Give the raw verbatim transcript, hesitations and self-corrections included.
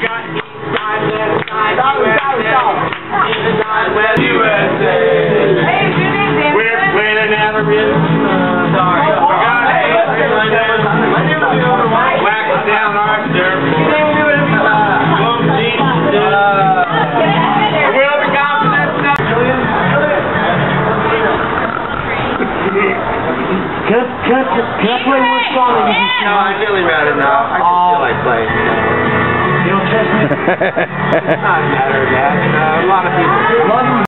got east side, west side, U S A. East side, west U S A. We're playing out of rhythm. Sorry. We got eight. Whack it down our surf. Boom, deep, we'll be confident now. Can I, can I, can I play one song that you can No, I'm really mad enough. I just feel like playing. You don't trust me? It's not a matter of that. Uh, a lot of people.